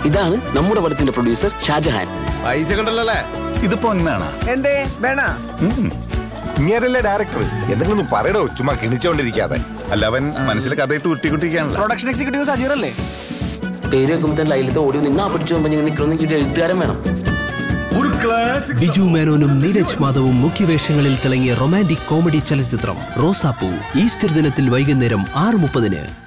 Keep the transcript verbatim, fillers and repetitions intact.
ഇതാണ് നമ്മുടെ പടത്തിന്റെ പ്രൊഡ്യൂസർ ഷാജഹാൻ. പൈസ കണ്ടല്ലേ ഇത് പൊന്നാണ്. എന്തേ വേണ ഇങ്ങനല്ലേ ഡയറക്ടർ? എന്തെങ്കിലും ഒന്ന് പറയടോ, ചുമ്മാ കിണിച്ചോണ്ടിരിക്കാതെ. അല്ല, അവൻ മനസ്സിൽ കഥയിട്ട് ഉരുട്ടിക്കൊണ്ടിരിക്കുകയാണല്ലോ. Production executive സജീറല്ലേ? പേര് വെക്കുമ്പോൾ ലൈലത്തെ ഓടി നിന്നാ പിടിച്ചു നിൽക്കുന്ന എഴുത്തുകാരൻ വേണം. ബിജു മേനോനും നീരജ് മാധവും മുഖ്യവേഷങ്ങളിൽ തിളങ്ങിയ റൊമാന്റിക് കോമഡി ചലച്ചിത്രം റോസാപ്പൂ ഈസ്റ്റർ ദിനത്തിൽ വൈകുന്നേരം ആറ് മുപ്പതിന്.